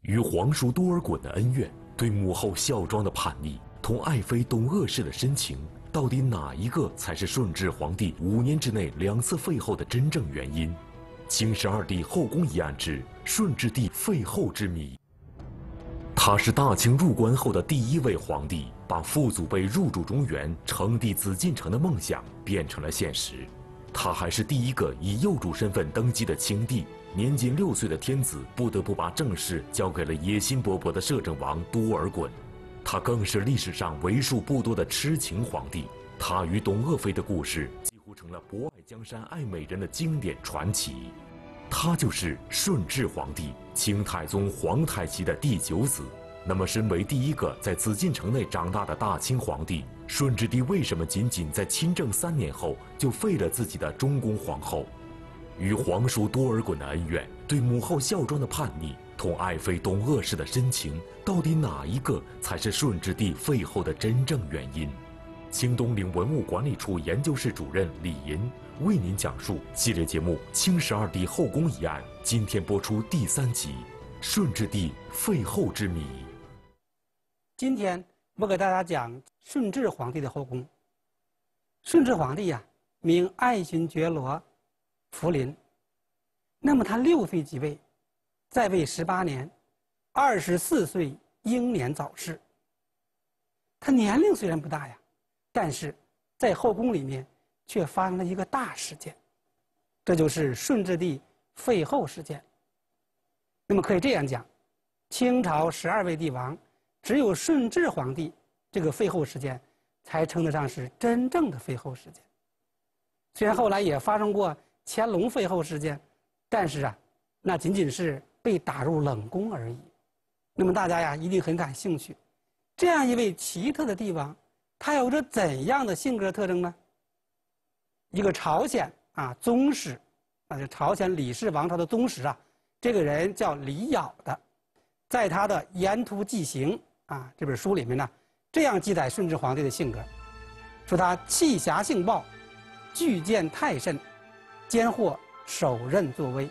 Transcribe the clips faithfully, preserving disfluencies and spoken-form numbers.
与皇叔多尔衮的恩怨，对母后孝庄的叛逆，同爱妃董鄂氏的深情，到底哪一个才是顺治皇帝五年之内两次废后的真正原因？清十二帝后宫疑案之顺治帝废后之谜。他是大清入关后的第一位皇帝，把父祖辈入主中原、称帝紫禁城的梦想变成了现实。他还是第一个以幼主身份登基的清帝。年仅六岁的天子不得不把政事交给了野心勃勃的摄政王多尔衮，他更是历史上为数不多的痴情皇帝。他与董鄂妃的故事几乎成了博爱江山爱美人的经典传奇。他就是顺治皇帝，清太宗皇太极的第九子。那么，身为第一个在紫禁城内长大的大清皇帝，顺治帝为什么仅仅在亲政三年后就废了自己的中宫皇后？与皇叔多尔衮的恩怨，对母后孝庄的叛逆，同爱妃董鄂氏的深情，到底哪一个才是顺治帝废后的真正原因？清东陵文物管理处研究室主任李银为您讲述系列节目《清十二帝后宫疑案》，今天播出第三集《顺治帝废后之谜》。 今天我给大家讲顺治皇帝的后宫。顺治皇帝呀、啊，名爱新觉罗·福临。那么他六岁即位，在位十八年，二十四岁英年早逝。他年龄虽然不大呀，但是在后宫里面却发生了一个大事件，这就是顺治帝废后事件。那么可以这样讲，清朝十二位帝王，只有顺治皇帝这个废后事件才称得上是真正的废后事件。虽然后来也发生过乾隆废后事件，但是啊，那仅仅是被打入冷宫而已。那么大家呀，一定很感兴趣，这样一位奇特的帝王，他有着怎样的性格特征呢？一个朝鲜啊宗室，那就朝鲜李氏王朝的宗室啊，这个人叫李杳的，在他的《沿途记行》啊这本书里面呢，这样记载顺治皇帝的性格，说他气侠性暴，惧见太甚，兼或手刃作威。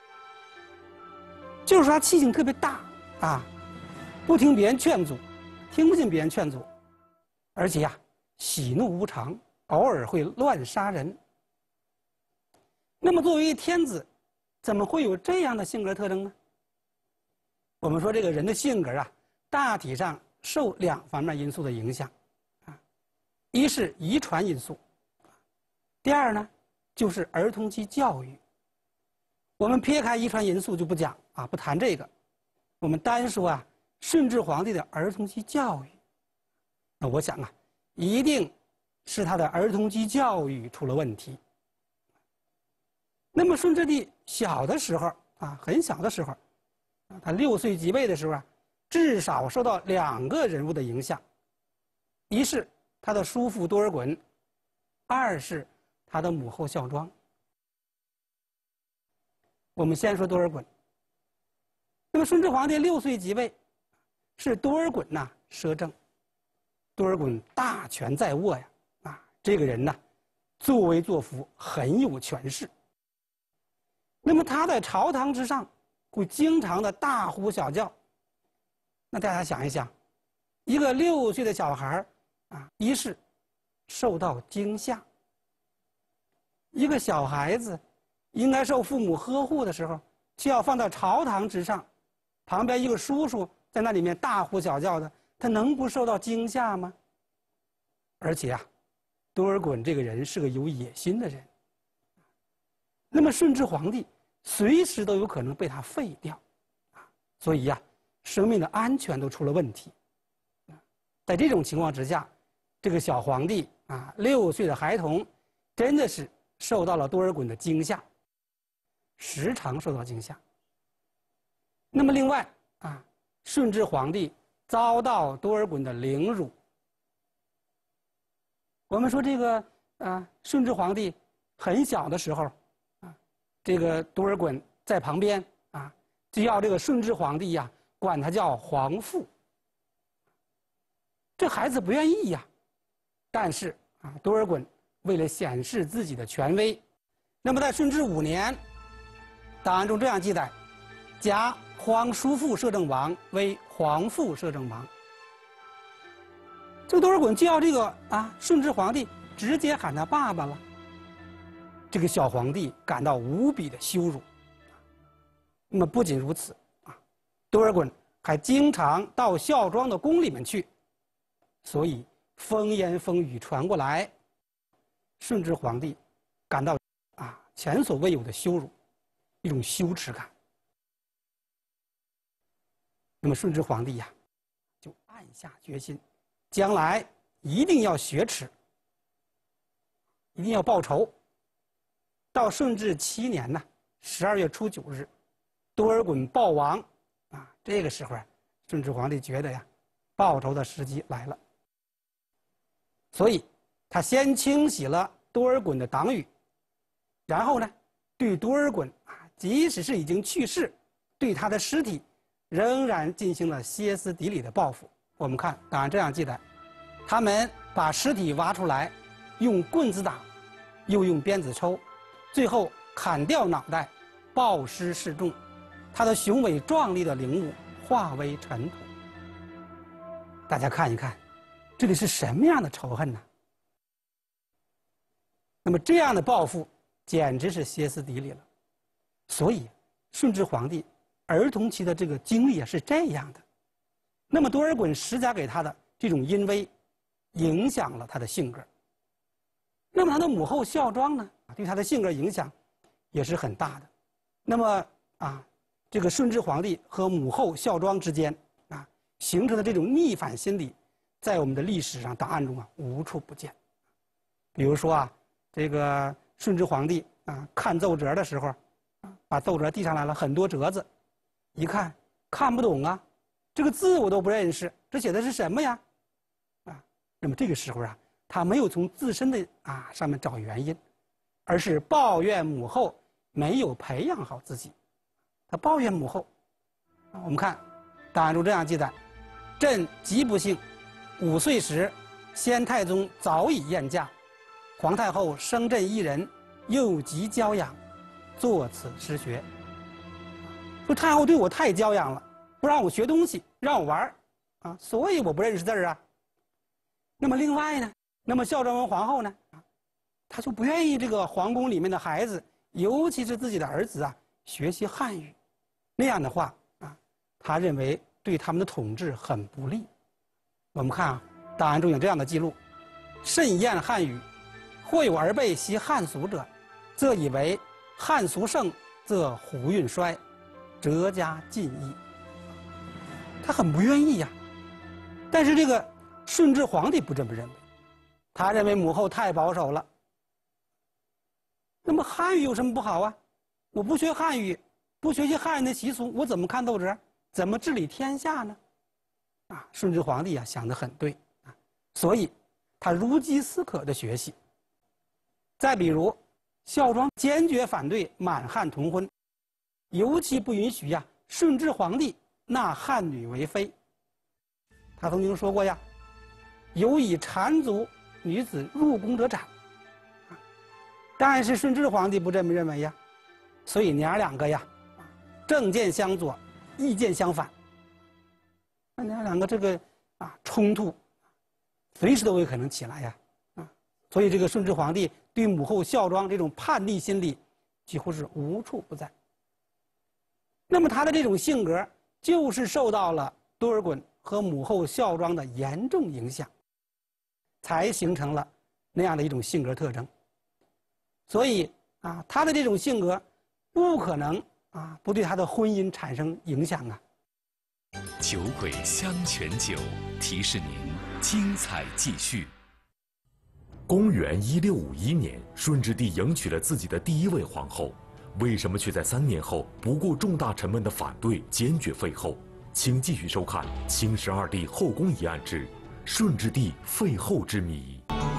就是说他气性特别大啊，不听别人劝阻，听不进别人劝阻，而且呀、啊，喜怒无常，偶尔会乱杀人。那么作为天子，怎么会有这样的性格特征呢？我们说这个人的性格啊，大体上受两方面因素的影响啊，一是遗传因素，第二呢就是儿童期教育。我们撇开遗传因素就不讲啊，不谈这个，我们单说啊顺治皇帝的儿童期教育。那我想啊，一定是他的儿童期教育出了问题。那么顺治帝小的时候啊，很小的时候，他六岁即位的时候啊，至少受到两个人物的影响，一是他的叔父多尔衮，二是他的母后孝庄。我们先说多尔衮。那么顺治皇帝六岁即位，是多尔衮呐摄政。多尔衮大权在握呀，啊，这个人呢，作威作福，很有权势。那么他在朝堂之上，会经常的大呼小叫。那大家想一想，一个六岁的小孩啊，一是受到惊吓。一个小孩子应该受父母呵护的时候，却要放到朝堂之上，旁边一个叔叔在那里面大呼小叫的，他能不受到惊吓吗？而且啊，多尔衮这个人是个有野心的人，那么顺治皇帝随时都有可能被他废掉，啊，所以呀、啊，生命的安全都出了问题。在这种情况之下，这个小皇帝啊，六岁的孩童，真的是受到了多尔衮的惊吓，时常受到惊吓。那么另外啊，顺治皇帝遭到多尔衮的凌辱。我们说这个啊，顺治皇帝很小的时候啊，这个多尔衮在旁边啊，就要这个顺治皇帝呀、啊，管他叫皇父。这孩子不愿意呀，但是啊，多尔衮为了显示自己的权威，那么在顺治五年，档案中这样记载：甲皇叔父摄政王为皇父摄政王。这个多尔衮叫这个啊顺治皇帝直接喊他爸爸了。这个小皇帝感到无比的羞辱。那么不仅如此啊，多尔衮还经常到孝庄的宫里面去，所以风言风语传过来，顺治皇帝感到啊前所未有的羞辱，一种羞耻感。那么顺治皇帝呀，就暗下决心，将来一定要雪耻，一定要报仇。到顺治七年呢，十二月初九日，多尔衮暴亡，啊，这个时候啊，顺治皇帝觉得呀，报仇的时机来了，所以他先清洗了多尔衮的党羽，然后呢，对多尔衮啊，即使是已经去世，对他的尸体仍然进行了歇斯底里的报复。我们看档案这样记载，他们把尸体挖出来，用棍子打，又用鞭子抽，最后砍掉脑袋，暴尸示众，他的雄伟壮丽的陵墓化为尘土。大家看一看，这里是什么样的仇恨呢？那么这样的报复简直是歇斯底里了。所以顺治皇帝儿童期的这个经历啊是这样的。那么多尔衮施加给他的这种淫威，影响了他的性格。那么他的母后孝庄呢，对他的性格影响也是很大的。那么啊，这个顺治皇帝和母后孝庄之间啊形成的这种逆反心理，在我们的历史上档案中啊无处不见。比如说啊，这个顺治皇帝啊看奏折的时候，啊把奏折递上来了很多折子，一看看不懂啊，这个字我都不认识，这写的是什么呀？啊，那么这个时候啊，他没有从自身的啊上面找原因，而是抱怨母后没有培养好自己。他抱怨母后。啊、我们看档案中这样记载：朕极不幸，五岁时，先太宗早已晏驾，皇太后生朕一人，又极娇养，作此失学。说太后对我太娇养了，不让我学东西，让我玩儿，啊，所以我不认识字儿啊。那么另外呢，那么孝庄文皇后呢，她就不愿意这个皇宫里面的孩子，尤其是自己的儿子啊，学习汉语。那样的话啊，她认为对他们的统治很不利。我们看啊，档案中有这样的记录：甚厌汉语，或有儿辈习汉俗者，则以为汉俗盛，则胡韵衰，折加禁议。他很不愿意呀、啊，但是这个顺治皇帝不这么认为，他认为母后太保守了。那么汉语有什么不好啊？我不学汉语，不学习汉人的习俗，我怎么看奏折？怎么治理天下呢？啊，顺治皇帝啊想得很对啊，所以他如饥似渴的学习。再比如，孝庄坚决反对满汉同婚，尤其不允许呀顺治皇帝纳汉女为妃。他曾经说过呀，有以缠足女子入宫者斩。但是顺治皇帝不这么认为呀，所以娘两个呀，政见相左，意见相反。那娘两个这个啊冲突，随时都有可能起来呀，啊，所以这个顺治皇帝对母后孝庄这种叛逆心理，几乎是无处不在。那么他的这种性格，就是受到了多尔衮和母后孝庄的严重影响，才形成了那样的一种性格特征。所以啊，他的这种性格不可能啊不对他的婚姻产生影响啊。 酒鬼香泉酒提示您精彩继续。 公元一六五一年，顺治帝迎娶了自己的第一位皇后，为什么却在三年后不顾众大臣们的反对，坚决废后？请继续收看《清十二帝后宫疑案之顺治帝废后之谜》。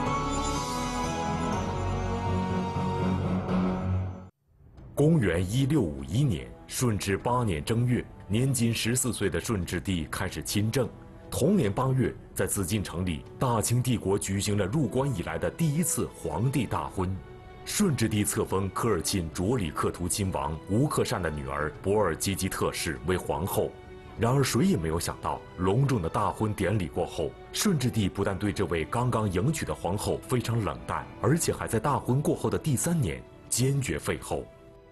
公元一六五一年，顺治八年正月，年仅十四岁的顺治帝开始亲政。同年八月，在紫禁城里，大清帝国举行了入关以来的第一次皇帝大婚。 顺治帝册封科尔沁卓里克图亲王吴克善的女儿博尔济吉特氏为皇后。然而，谁也没有想到，隆重的大婚典礼过后，顺治帝不但对这位刚刚迎娶的皇后非常冷淡，而且还在大婚过后的第三年坚决废后。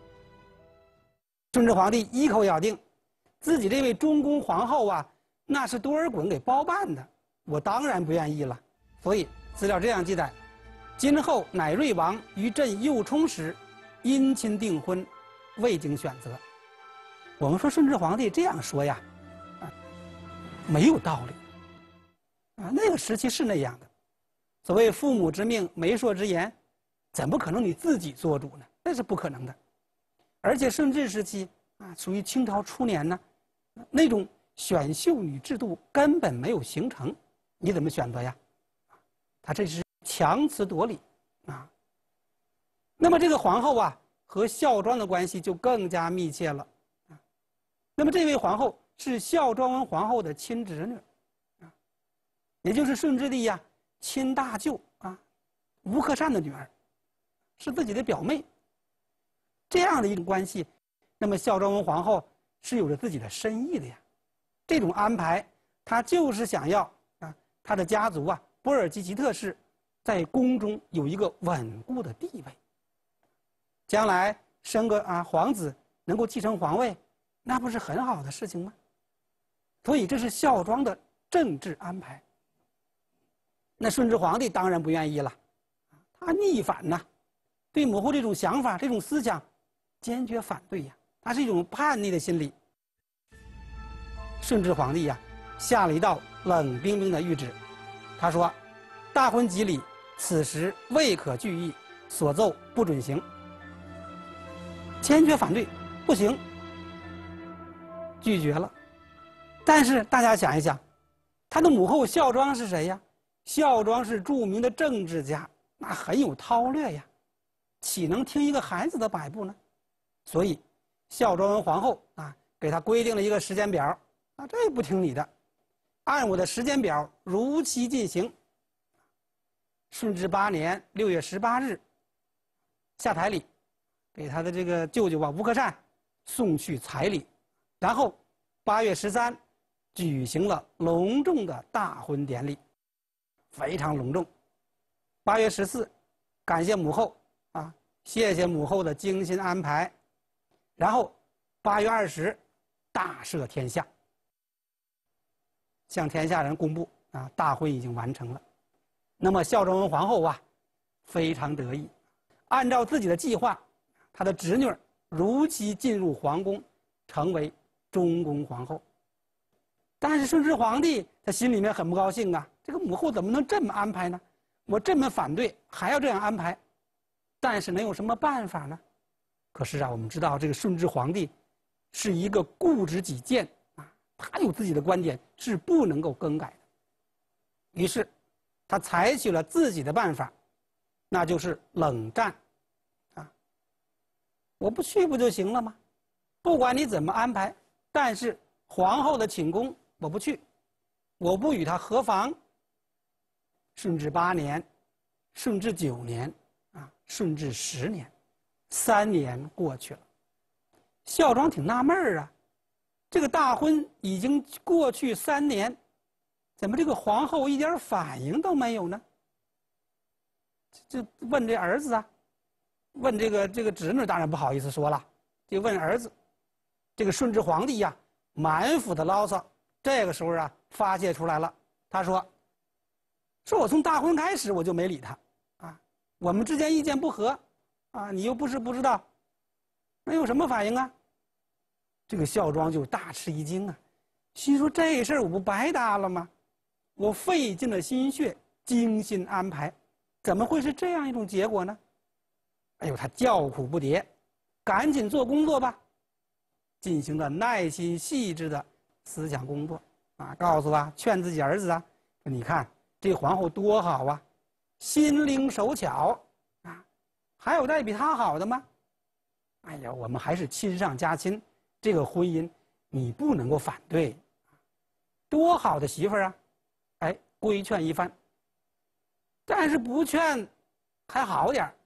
顺治皇帝一口咬定，自己这位中宫皇后啊，那是多尔衮给包办的，我当然不愿意了。所以资料这样记载：今后乃瑞王于朕幼冲时，姻亲订婚，未经选择。我们说顺治皇帝这样说呀，啊，没有道理。啊，那个时期是那样的。所谓父母之命，媒妁之言，怎么可能你自己做主呢？那是不可能的。而且顺治时期啊，属于清朝初年呢，那种选秀女制度根本没有形成，你怎么选择呀？他这是强词夺理啊。那么这个皇后啊，和孝庄的关系就更加密切了啊。那么这位皇后是孝庄文皇后的亲侄女啊，也就是顺治帝呀亲大舅啊吴克善的女儿，是自己的表妹。这样的一种关系，那么孝庄文皇后是有着自己的深意的呀。这种安排，她就是想要啊，她的家族啊，波尔济吉特氏在宫中有一个稳固的地位。将来生个啊皇子能够继承皇位，那不是很好的事情吗？所以这是孝庄的政治安排。那顺治皇帝当然不愿意了，他逆反呐，对母后这种想法、这种思想坚决反对呀，他是一种叛逆的心理。顺治皇帝呀，下了一道冷冰冰的谕旨，他说：“大婚吉礼，此时未可具议，所奏不准行。”坚决反对，不行，拒绝了。但是大家想一想，他的母后孝庄是谁呀？孝庄是著名的政治家，那很有韬略呀，岂能听一个孩子的摆布呢？所以，孝庄文皇后啊，给他规定了一个时间表，啊，这不听你的，按我的时间表如期进行。顺治八年六月十八日，下台礼，给他的这个舅舅啊吴克善送去彩礼，然后八月十三举行了隆重的大婚典礼，非常隆重。八月十四，感谢母后啊，谢谢母后的精心安排。然后八月二十，大赦天下，向天下人公布啊，大婚已经完成了。那么孝庄文皇后啊，非常得意，按照自己的计划，她的侄女如期进入皇宫，成为中宫皇后。但是顺治皇帝他心里面很不高兴啊，这个母后怎么能这么安排呢？我这么反对，还要这样安排，但是能有什么办法呢？可是啊，我们知道这个顺治皇帝是一个固执己见啊，他有自己的观点，是不能够更改的。于是，他采取了自己的办法，那就是冷战啊。我不去不就行了吗？不管你怎么安排，但是皇后的寝宫我不去，我不与她合房。顺治八年，顺治九年，啊，顺治十年。三年过去了，孝庄挺纳闷儿啊，这个大婚已经过去三年，怎么这个皇后一点反应都没有呢？就问这儿子啊，问这个这个侄女，当然不好意思说了，就问儿子。这个顺治皇帝呀，满腹的牢骚，这个时候啊发泄出来了。他说：“说我从大婚开始我就没理他，啊，我们之间意见不合。”啊，你又不是不知道，那有什么反应啊？这个孝庄就大吃一惊啊，心说这事儿我不白搭了吗？我费尽了心血，精心安排，怎么会是这样一种结果呢？哎呦，他叫苦不迭，赶紧做工作吧，进行了耐心细致的思想工作啊，告诉啊，劝自己儿子啊，说你看这皇后多好啊，心灵手巧。还有带比他好的吗？哎呀，我们还是亲上加亲，这个婚姻你不能够反对，多好的媳妇儿啊！哎，规劝一番。但是不劝还好点儿，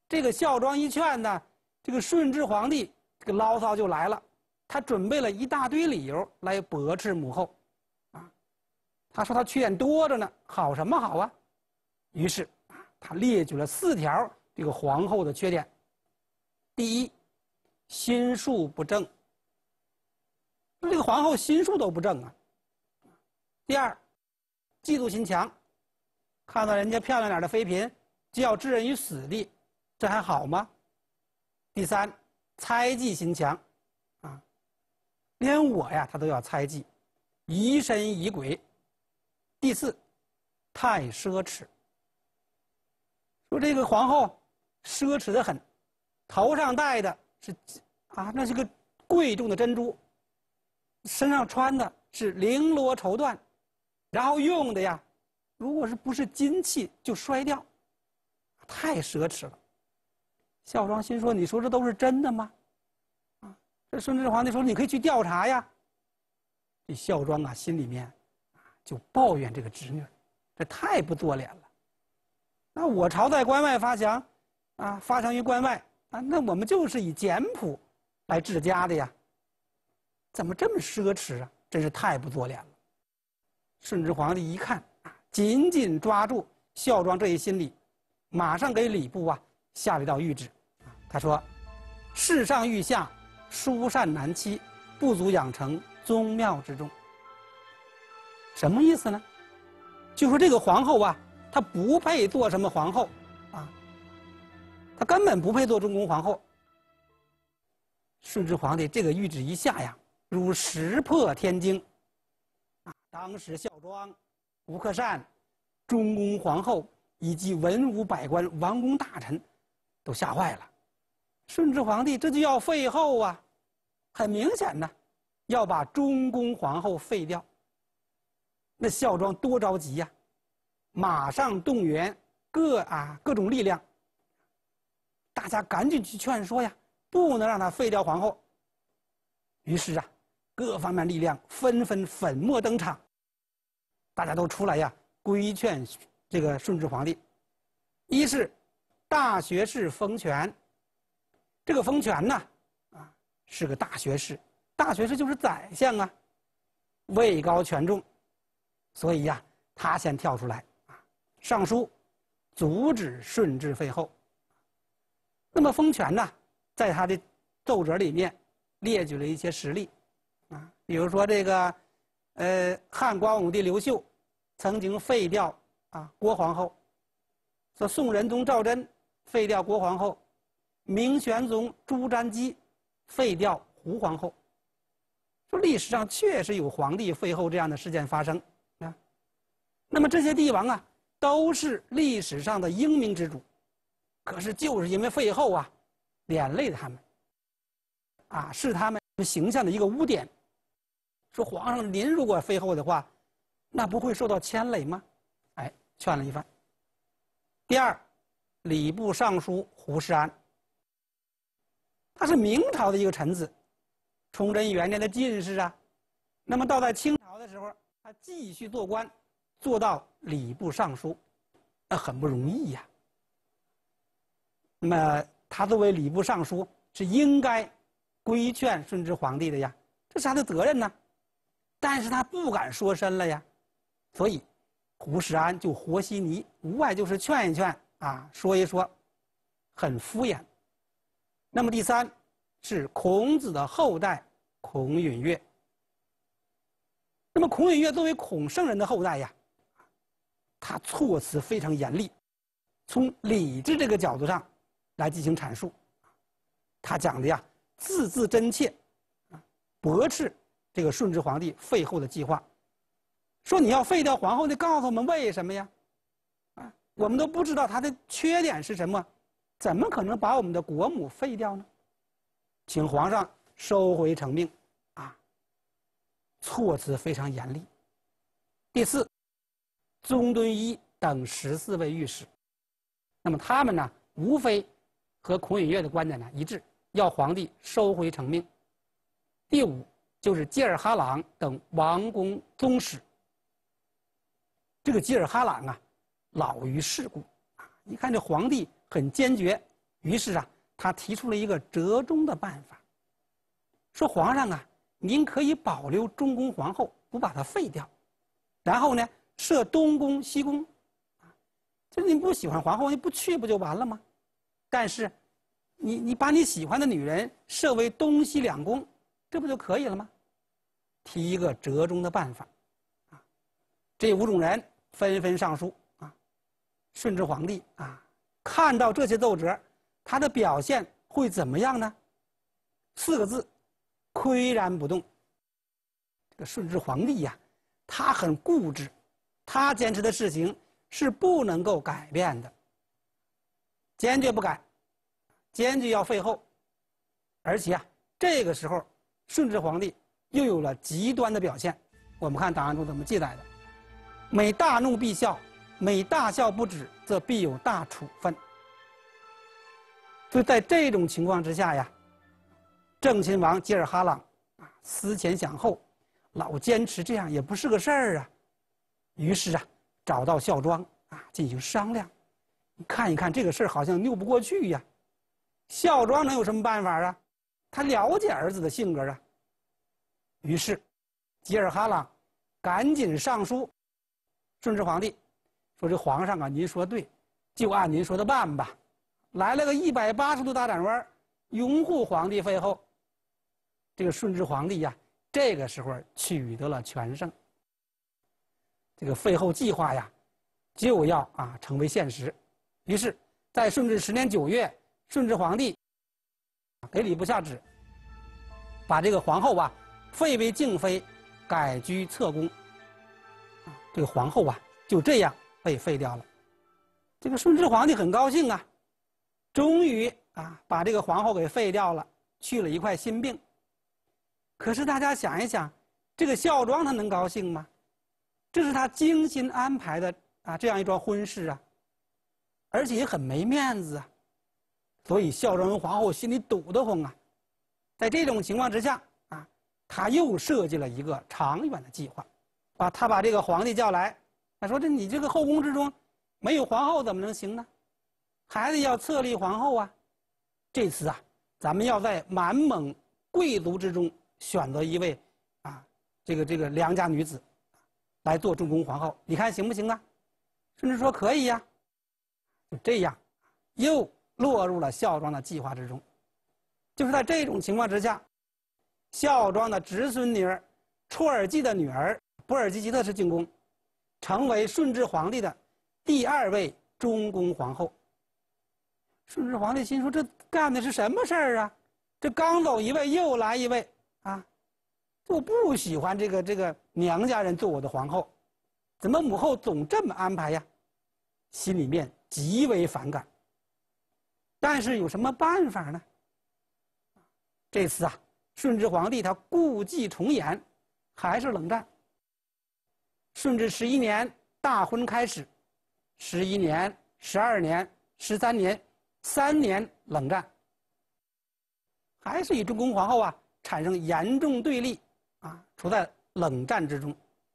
这个孝庄一劝呢，这个顺治皇帝这个牢骚就来了，他准备了一大堆理由来驳斥母后，啊，他说他缺点多着呢，好什么好啊？于是啊，他列举了四条这个皇后的缺点。第一，心术不正。这个皇后心术都不正啊。第二，嫉妒心强，看到人家漂亮点的妃嫔就要置人于死地，这还好吗？第三，猜忌心强，啊，连我呀他都要猜忌，疑神疑鬼。第四，太奢侈。说这个皇后奢侈得很，头上戴的是啊，那是个贵重的珍珠，身上穿的是绫罗绸缎，然后用的呀，如果是不是金器就摔掉，太奢侈了。孝庄心说：“你说这都是真的吗？”啊，这顺治皇帝说：“你可以去调查呀。”这孝庄啊，心里面啊就抱怨这个侄女，这太不做脸了。那我朝在关外发祥，啊，发祥于关外啊，那我们就是以简朴来治家的呀，怎么这么奢侈啊？真是太不做脸了。顺治皇帝一看啊，紧紧抓住孝庄这一心理，马上给礼部啊下了一道谕旨，他说：“世上欲下，疏善难期，不足养成宗庙之众。”什么意思呢？就说这个皇后啊，她不配做什么皇后啊，她根本不配做中宫皇后。顺治皇帝这个谕旨一下呀，如石破天惊。啊，当时孝庄、吴克善、中宫皇后以及文武百官、王公大臣都吓坏了。顺治皇帝这就要废后啊，很明显呢，要把中宫皇后废掉。那孝庄多着急呀，马上动员各啊各种力量，大家赶紧去劝说呀，不能让他废掉皇后。于是啊，各方面力量纷纷粉墨登场，大家都出来呀，规劝这个顺治皇帝。一是大学士封权，这个封权呢，啊，是个大学士，大学士就是宰相啊，位高权重，所以呀，他先跳出来啊，上书阻止顺治废后。那么封权呢，在他的奏折里面列举了一些实例啊，比如说这个，呃，汉光武帝刘秀曾经废掉啊郭皇后，说宋仁宗赵祯废掉郭皇后，明玄宗朱瞻基废掉胡皇后。说历史上确实有皇帝废后这样的事件发生啊。那么这些帝王啊，都是历史上的英明之主，可是就是因为废后啊，连累他们，啊，是他们形象的一个污点。说皇上您如果废后的话，那不会受到牵累吗？哎，劝了一番。第二，礼部尚书胡适安，他是明朝的一个臣子，崇祯元年的进士啊。那么到在清朝的时候，他继续做官，做到礼部尚书，那很不容易呀。那么他作为礼部尚书，是应该规劝顺治皇帝的呀，这是他的责任呢。但是他不敢说深了呀，所以胡适安就和稀泥，无外就是劝一劝啊，说一说，很敷衍。那么第三是孔子的后代孔允岳。那么孔允岳作为孔圣人的后代呀，他措辞非常严厉，从礼制这个角度上来进行阐述。他讲的呀，字字真切，驳斥这个顺治皇帝废后的计划，说你要废掉皇后，你告诉我们为什么呀？啊，我们都不知道她的缺点是什么，怎么可能把我们的国母废掉呢？请皇上收回成命，啊，措辞非常严厉。第四，宗敦一等十四位御史，那么他们呢，无非和孔允岳的观点呢一致，要皇帝收回成命。第五就是济尔哈朗等王公宗室。这个济尔哈朗啊，老于世故啊，一看这皇帝很坚决， 于是啊，他提出了一个折中的办法，说皇上啊，您可以保留中宫皇后，不把她废掉，然后呢，设东宫、西宫，啊，就您不喜欢皇后，你不去不就完了吗？但是，你你把你喜欢的女人设为东西两宫，这不就可以了吗？提一个折中的办法，啊，这五种人纷纷上书啊。顺治皇帝啊，看到这些奏折，他的表现会怎么样呢？四个字：岿然不动。这个顺治皇帝呀，他很固执，他坚持的事情是不能够改变的，坚决不改，坚决要废后。而且啊，这个时候顺治皇帝又有了极端的表现。我们看档案中怎么记载的：每大怒必笑，每大笑不止，则必有大处分。所以在这种情况之下呀，正亲王吉尔哈朗啊思前想后，老坚持这样也不是个事儿啊。于是啊，找到孝庄啊进行商量，看一看这个事儿好像拗不过去呀。孝庄能有什么办法啊？他了解儿子的性格啊。于是，吉尔哈朗赶紧上书顺治皇帝，说：“这皇上啊，您说对，就按您说的办吧。”来了个一百八十度大转弯，拥护皇帝废后。这个顺治皇帝呀，这个时候取得了全胜。这个废后计划呀，就要啊成为现实。于是，在顺治十年九月，顺治皇帝给礼部下旨，把这个皇后啊废为静妃，改居侧宫。啊，这个皇后啊就这样被废掉了。这个顺治皇帝很高兴啊，终于啊把这个皇后给废掉了，去了一块心病。可是大家想一想，这个孝庄他能高兴吗？这是他精心安排的啊这样一桩婚事啊，而且也很没面子啊。所以孝庄跟皇后心里堵得慌啊。在这种情况之下啊，他又设计了一个长远的计划，啊，他把这个皇帝叫来，他说：“这你这个后宫之中没有皇后怎么能行呢？还得要册立皇后啊。这次啊，咱们要在满蒙贵族之中选择一位啊，这个这个良家女子来做中宫皇后，你看行不行啊？”顺治说：“可以呀。”就这样，又落入了孝庄的计划之中。就是在这种情况之下，孝庄的侄孙女儿绰尔济的女儿博尔济吉特氏进宫，成为顺治皇帝的第二位中宫皇后。顺治皇帝心说：“这干的是什么事儿啊？这刚走一位，又来一位啊！我不喜欢这个这个娘家人做我的皇后，怎么母后总这么安排呀？”心里面极为反感。但是有什么办法呢？这次啊，顺治皇帝他故伎重演，还是冷战。顺治十一年大婚开始，十一年、十二年、十三年，三年冷战，还是与中宫皇后啊产生严重对立啊，处在冷战之中。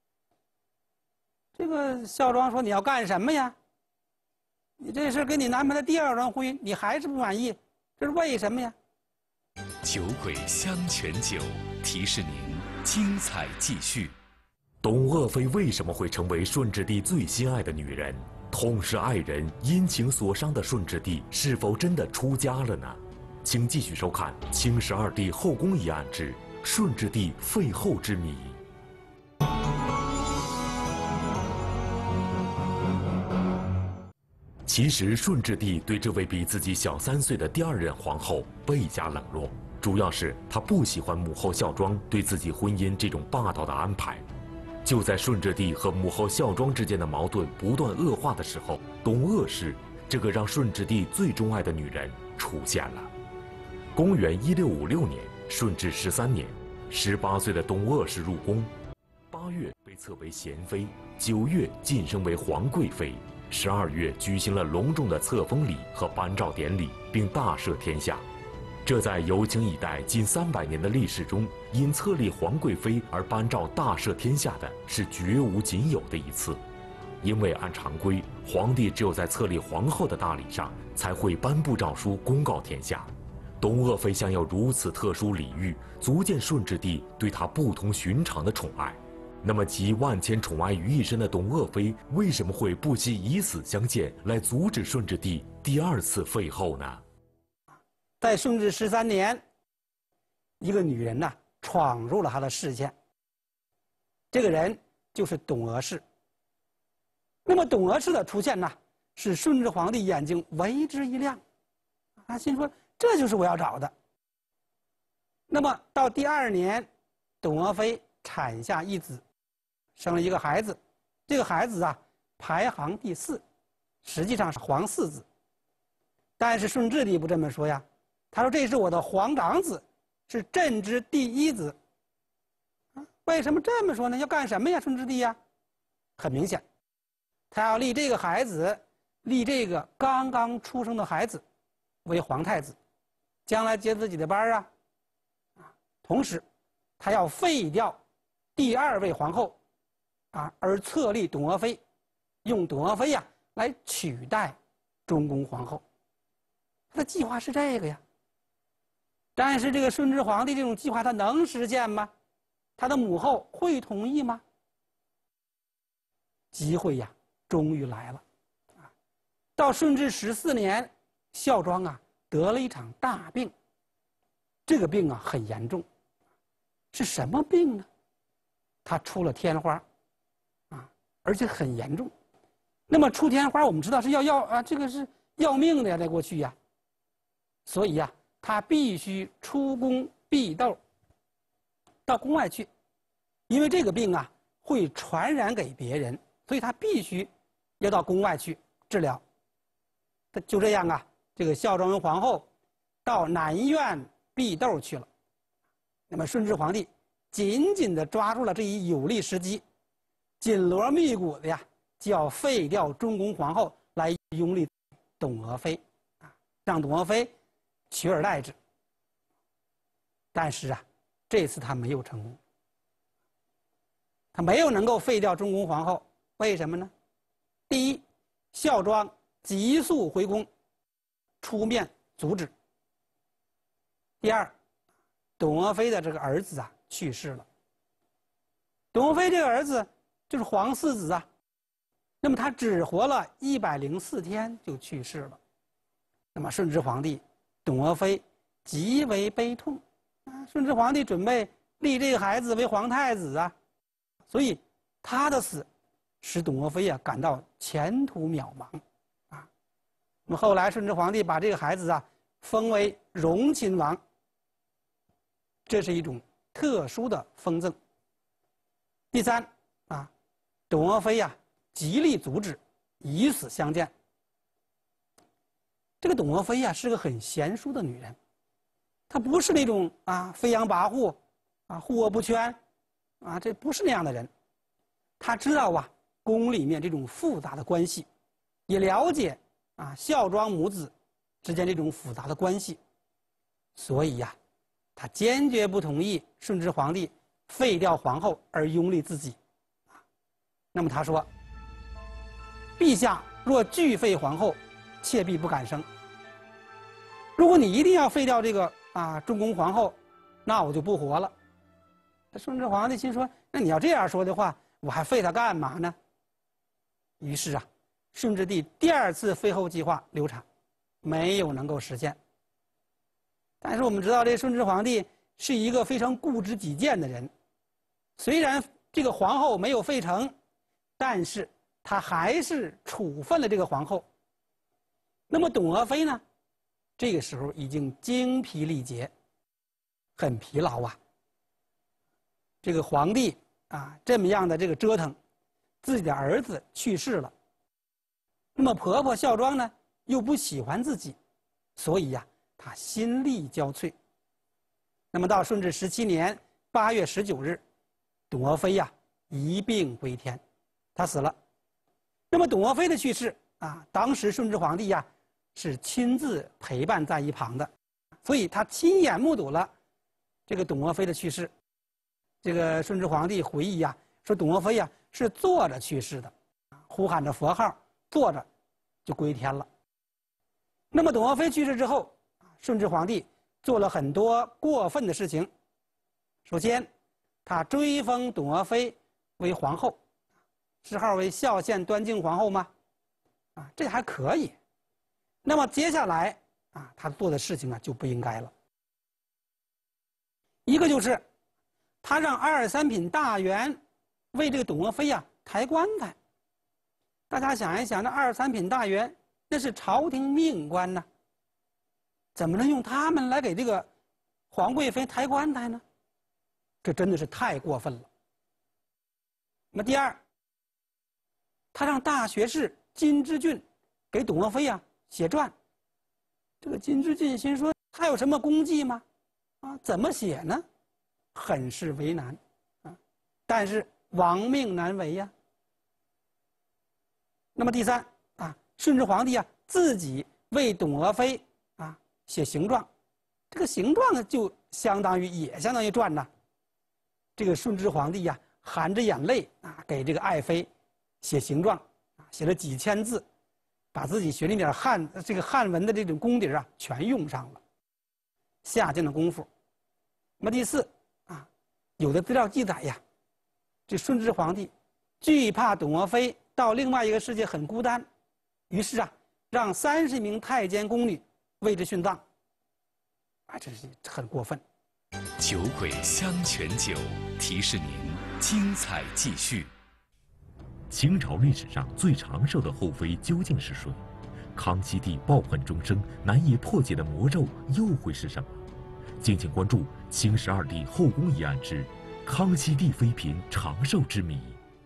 这个孝庄说：“你要干什么呀？你这是跟你安排的第二桩婚姻，你还是不满意，这是为什么呀？” 酒鬼香泉酒提示您：精彩继续。 董鄂妃为什么会成为顺治帝最心爱的女人？痛失爱人、因情所伤的顺治帝是否真的出家了呢？请继续收看《清十二帝后宫疑案之顺治帝废后之谜》。其实，顺治帝对这位比自己小三岁的第二任皇后倍加冷落，主要是他不喜欢母后孝庄对自己婚姻这种霸道的安排。就在顺治帝和母后孝庄之间的矛盾不断恶化的时候，董鄂氏这个让顺治帝最钟爱的女人出现了。公元一六五六年，顺治十三年，十八岁的董鄂氏入宫，八月被册为贤妃，九月晋升为皇贵妃。十二月举行了隆重的册封礼和颁诏典礼，并大赦天下。这在有清以代近三百年的历史中，因册立皇贵妃而颁诏大赦天下的是绝无仅有的一次。 因为按常规，皇帝只有在册立皇后的大礼上，才会颁布诏书公告天下。董鄂妃享有如此特殊礼遇，足见顺治帝对她不同寻常的宠爱。那么集万千宠爱于一身的董鄂妃，为什么会不惜以死相见，来阻止顺治帝第二次废后呢？ 在顺治十三年，一个女人呐、啊、闯入了他的视线。这个人就是董鄂氏。那么董鄂氏的出现呢，使顺治皇帝眼睛为之一亮，他心说这就是我要找的。那么到第二年，董鄂妃产下一子，生了一个孩子，这个孩子啊排行第四，实际上是皇四子。但是顺治帝不这么说呀，他说这是我的皇长子，是朕之第一子。为什么这么说呢？要干什么呀，顺治帝呀？很明显，他要立这个孩子，立这个刚刚出生的孩子为皇太子，将来接自己的班啊。啊，同时，他要废掉第二位皇后，啊，而册立董鄂妃，用董鄂妃呀来取代中宫皇后。他的计划是这个呀。但是这个顺治皇帝这种计划他能实现吗？他的母后会同意吗？机会呀，终于来了。啊，到顺治十四年，孝庄啊得了一场大病。这个病啊很严重，是什么病呢？他出了天花，啊，而且很严重。那么出天花，我们知道是要要啊，这个是要命的呀，在过去呀。所以呀，他必须出宫避痘，到宫外去，因为这个病啊会传染给别人，所以他必须要到宫外去治疗。他就这样啊，这个孝庄文皇后到南苑避痘去了。那么顺治皇帝紧紧地抓住了这一有利时机，紧锣密鼓的呀，就要废掉中宫皇后，来拥立董鄂妃，啊，让董鄂妃取而代之。但是啊，这次他没有成功，他没有能够废掉中宫皇后。为什么呢？第一，孝庄急速回宫，出面阻止；第二，董鄂妃的这个儿子啊去世了。董鄂妃这个儿子就是皇四子啊，那么他只活了一百零四天就去世了。那么顺治皇帝董鄂妃极为悲痛啊，顺治皇帝准备立这个孩子为皇太子啊，所以他的死使董鄂妃啊感到前途渺茫啊。那么后来顺治皇帝把这个孩子啊封为荣亲王，这是一种特殊的封赠。第三啊，董鄂妃呀极力阻止，以死相见。这个董鄂妃呀是个很贤淑的女人，她不是那种啊飞扬跋扈啊护恶不圈啊，这不是那样的人。她知道啊宫里面这种复杂的关系，也了解啊孝庄母子之间这种复杂的关系，所以呀，她坚决不同意顺治皇帝废掉皇后而拥立自己。那么他说：“陛下若拒废皇后，妾必不敢生。如果你一定要废掉这个啊中宫皇后，那我就不活了。”顺治皇帝心说：“那你要这样说的话，我还废她干嘛呢？”于是啊，顺治帝第二次废后计划流产，没有能够实现。但是我们知道，这顺治皇帝是一个非常固执己见的人，虽然这个皇后没有废成，但是他还是处分了这个皇后。那么董鄂妃呢，这个时候已经精疲力竭，很疲劳啊。这个皇帝啊这么样的这个折腾，自己的儿子去世了，那么婆婆孝庄呢又不喜欢自己，所以呀、啊，她心力交瘁。那么到顺治十七年八月十九日，董鄂妃呀一病归天，她死了。那么董鄂妃的去世啊，当时顺治皇帝呀是亲自陪伴在一旁的，所以他亲眼目睹了这个董鄂妃的去世。这个顺治皇帝回忆呀，说董鄂妃呀是坐着去世的， 呼喊着佛号，坐着就归天了。那么董鄂妃去世之后，顺治皇帝做了很多过分的事情。首先，他追封董鄂妃为皇后，谥号为孝献端敬皇后吗？啊，这还可以。那么接下来啊，他做的事情啊就不应该了。一个就是他让二三品大员为这个董鄂妃呀抬棺材。大家想一想，那二三品大员那是朝廷命官呢，怎么能用他们来给这个皇贵妃抬棺材呢？这真的是太过分了。那么第二，他让大学士金之俊给董鄂妃呀写传。这个金之俊心说，他有什么功绩吗？啊，怎么写呢？很是为难啊。但是亡命难违呀。那么第三啊，顺治皇帝啊自己为董鄂妃啊写行状，这个行状就相当于也相当于传呐。这个顺治皇帝呀、啊、含着眼泪啊给这个爱妃写行状啊，写了几千字，把自己学那点汉这个汉文的这种功底啊全用上了，下尽了功夫。那么第四啊，有的资料记载呀，这顺治皇帝惧怕董鄂妃到另外一个世界很孤单，于是啊，让三十名太监宫女为之殉葬。啊，这是很过分。 酒鬼香泉酒提示您：精彩继续。 清朝历史上最长寿的后妃究竟是谁？康熙帝抱恨终生难以破解的魔咒又会是什么？敬请关注《清十二帝后宫疑案之康熙帝妃嫔长寿之谜》。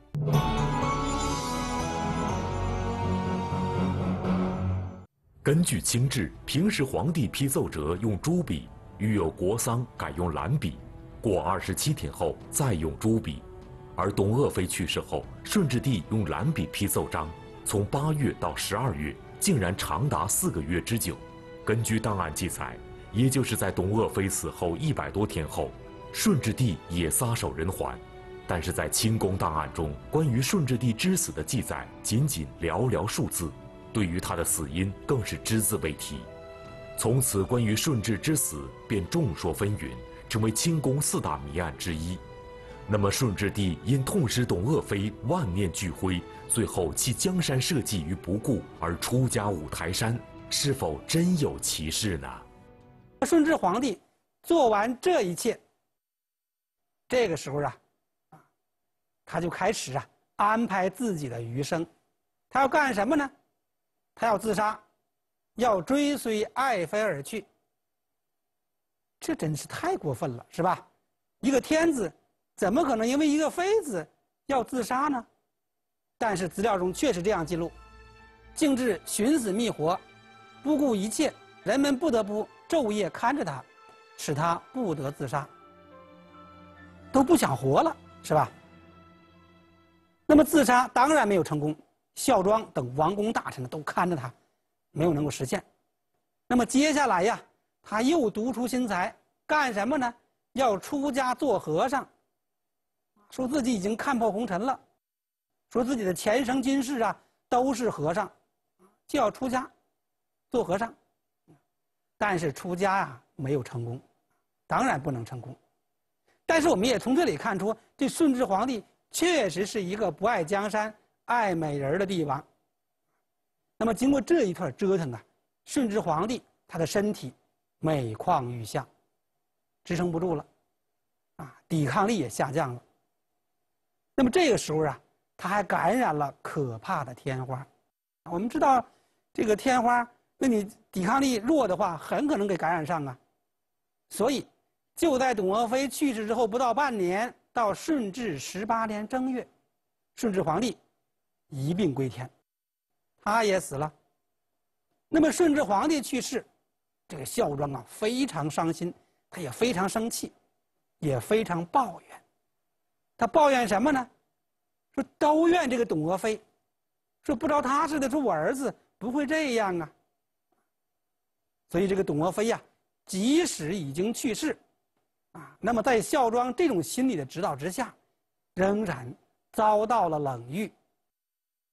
根据清制，平时皇帝批奏折用朱笔，遇有国丧改用蓝笔，过二十七天后再用朱笔。而董鄂妃去世后，顺治帝用蓝笔批奏章，从八月到十二月，竟然长达四个月之久。根据档案记载，也就是在董鄂妃死后一百多天后，顺治帝也撒手人寰。但是在清宫档案中，关于顺治帝之死的记载仅仅寥寥数字，对于他的死因更是只字未提。从此，关于顺治之死便众说纷纭，成为清宫四大谜案之一。那么，顺治帝因痛失董鄂妃，万念俱灰，最后弃江山社稷于不顾，而出家五台山，是否真有其事呢？ 顺治皇帝做完这一切，这个时候啊，他就开始啊安排自己的余生。他要干什么呢？他要自杀，要追随爱妃而去。这真是太过分了，是吧？一个天子怎么可能因为一个妃子要自杀呢？但是资料中确实这样记录，竟至寻死觅活，不顾一切，人们不得不昼夜看着他，使他不得自杀，都不想活了，是吧？那么自杀当然没有成功，孝庄等王公大臣都看着他，没有能够实现。那么接下来呀，他又独出心裁，干什么呢？要出家做和尚，说自己已经看破红尘了，说自己的前生今世啊都是和尚，就要出家做和尚。但是出家啊没有成功，当然不能成功。但是我们也从这里看出，这顺治皇帝确实是一个不爱江山、爱美人的帝王。那么经过这一段折腾啊，顺治皇帝他的身体每况愈下，支撑不住了，啊，抵抗力也下降了。那么这个时候啊，他还感染了可怕的天花。我们知道，这个天花，那你抵抗力弱的话，很可能给感染上啊。所以，就在董鄂妃去世之后不到半年，到顺治十八年正月，顺治皇帝一病归天，他也死了。那么顺治皇帝去世，这个孝庄啊非常伤心，他也非常生气，也非常抱怨。他抱怨什么呢？说都怨这个董鄂妃，说不着他似的，说我儿子不会这样啊。所以这个董鄂妃呀、啊，即使已经去世，啊，那么在孝庄这种心理的指导之下，仍然遭到了冷遇。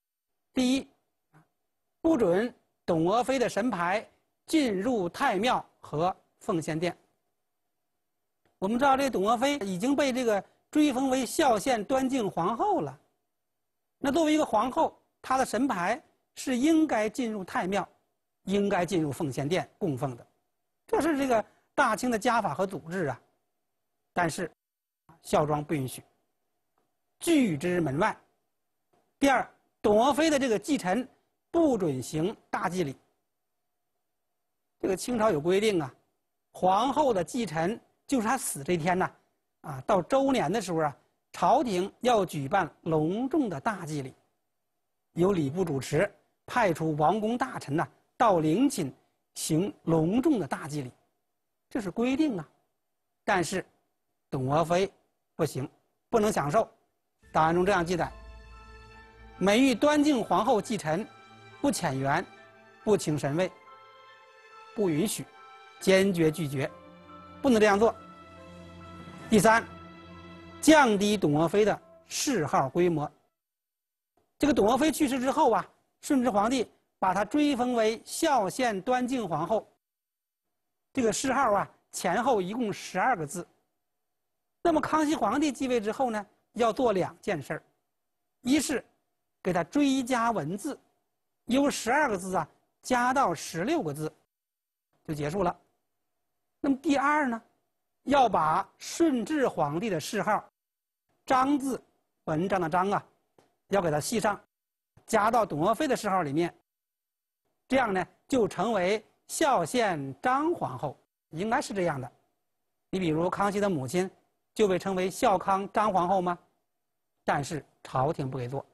第一，不准董鄂妃的神牌进入太庙和奉先殿。我们知道，这董鄂妃已经被这个追封为孝献端敬皇后了。那作为一个皇后，她的神牌是应该进入太庙，应该进入奉先殿供奉的，这是这个大清的家法和祖制啊。但是，孝庄不允许，拒之门外。第二，董鄂妃的这个继承不准行大祭礼。这个清朝有规定啊，皇后的继承就是她死这天呐，啊，到周年的时候啊，朝廷要举办隆重的大祭礼，由礼部主持派出王公大臣呐、啊、到陵寝行隆重的大祭礼，这是规定啊。但是董鄂妃不行，不能享受。档案中这样记载：每遇端敬皇后继承，不遣员，不请神位，不允许，坚决拒绝，不能这样做。第三，降低董鄂妃的谥号规模。这个董鄂妃去世之后啊，顺治皇帝把她追封为孝献端敬皇后。这个谥号啊，前后一共十二个字。那么康熙皇帝继位之后呢，要做两件事儿，一是给他追加文字，由十二个字啊加到十六个字，就结束了。那么第二呢，要把顺治皇帝的谥号章字，文章的章啊，要给它系上，加到董鄂妃的谥号里面，这样呢就成为孝献张皇后，应该是这样的。你比如康熙的母亲就被称为孝康张皇后吗？但是朝廷不给做。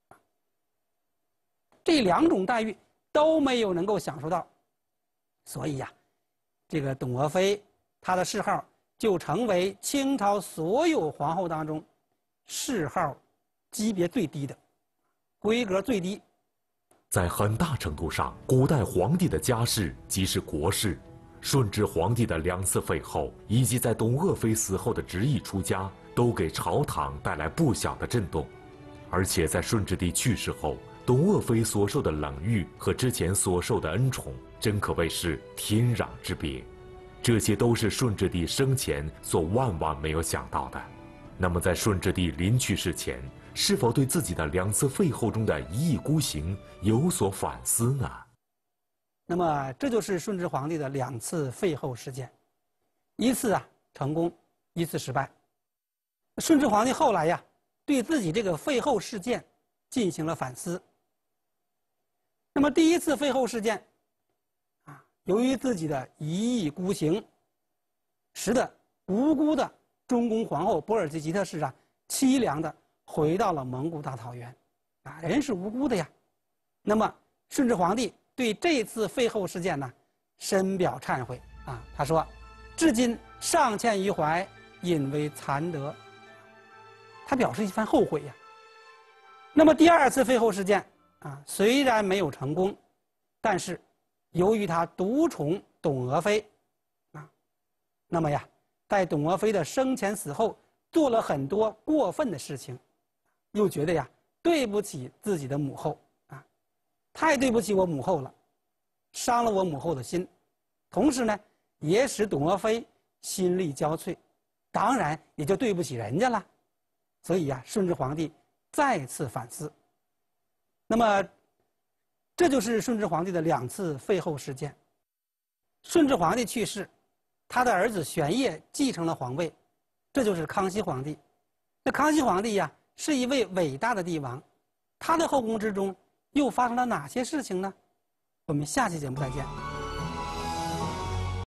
这两种待遇都没有能够享受到，所以呀、啊，这个董鄂妃她的谥号就成为清朝所有皇后当中谥号级别最低的，规格最低。 在很大程度上，古代皇帝的家世即是国事。顺治皇帝的两次废后，以及在董鄂妃死后的执意出家，都给朝堂带来不小的震动。而且在顺治帝去世后，董鄂妃所受的冷遇和之前所受的恩宠，真可谓是天壤之别。这些都是顺治帝生前所万万没有想到的。那么在顺治帝临去世前，是否对自己的两次废后中的一意孤行有所反思呢？ 那么这就是顺治皇帝的两次废后事件，一次啊成功，一次失败。顺治皇帝后来呀，对自己这个废后事件进行了反思。那么第一次废后事件，啊，由于自己的一意孤行，使得无辜的中宫皇后博尔济吉特氏啊，凄凉的回到了蒙古大草原，啊，人是无辜的呀。那么顺治皇帝对这次废后事件呢，深表忏悔啊。他说：“至今尚欠于怀，引为残德。”他表示一番后悔呀。那么第二次废后事件啊，虽然没有成功，但是由于他独宠董鄂妃啊，那么呀，在董鄂妃的生前死后做了很多过分的事情，又觉得呀对不起自己的母后。太对不起我母后了，伤了我母后的心，同时呢，也使董鄂妃心力交瘁，当然也就对不起人家了。所以呀、啊，顺治皇帝再次反思。那么，这就是顺治皇帝的两次废后事件。顺治皇帝去世，他的儿子玄烨继承了皇位，这就是康熙皇帝。那康熙皇帝呀，是一位伟大的帝王，他的后宫之中又发生了哪些事情呢？我们下期节目再见。